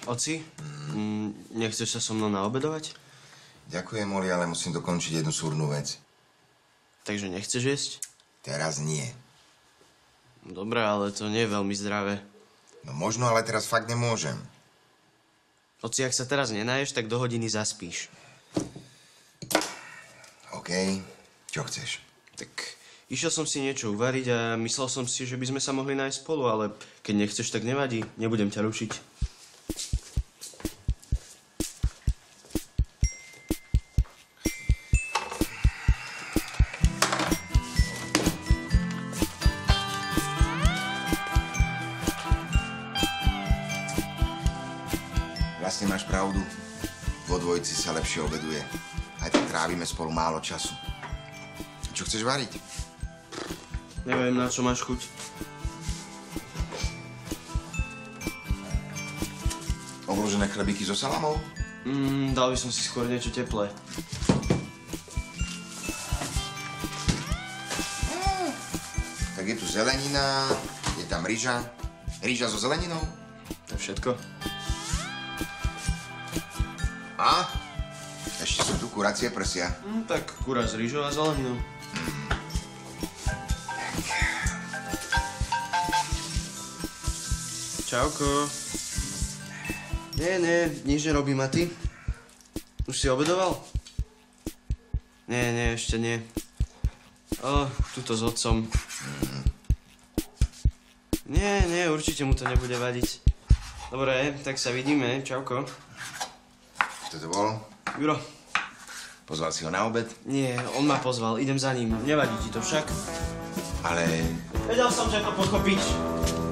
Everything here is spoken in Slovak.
Oci, nechceš sa so mnou naobedovať? Ďakujem, Oli, ale musím dokončiť jednu súrnu vec. Takže nechceš jesť? Teraz nie. Dobre, ale to nie je veľmi zdravé. No možno, ale teraz fakt nemôžem. Oci, ak sa teraz nenaješ, tak do hodiny zaspíš. OK, čo chceš? Tak išiel som si niečo uvariť a myslel som si, že by sme sa mohli nájsť spolu, ale keď nechceš, tak nevadí. Nebudem ťa rušiť. Vlastne máš pravdu. Vo dvojici sa lepšie obeduje. Aj tak trávime spolu málo času. Čo chceš variť? Neviem, na čo máš chuť. Obložené chlebíky so salamou? Dal by som si skôr niečo teplé. Tak je tu zelenina, je tam ryža. Ryža so zeleninou? To je všetko. A? Ešte sú tu kuracie prsia. Tak kura s rýžou a zeleninou. Čauko. Nie, nič nerobím, a ty? Už si obedoval? Nie, ešte nie. Tuto s otcom. Nie, určite mu to nebude vadiť. Dobre, tak sa vidíme, čauko. Kto to bol? Juro. Pozval si ho na obed? Nie, on ma pozval, idem za ním. Nevadí ti to však? Ale... Vedel som, že to pochopíš.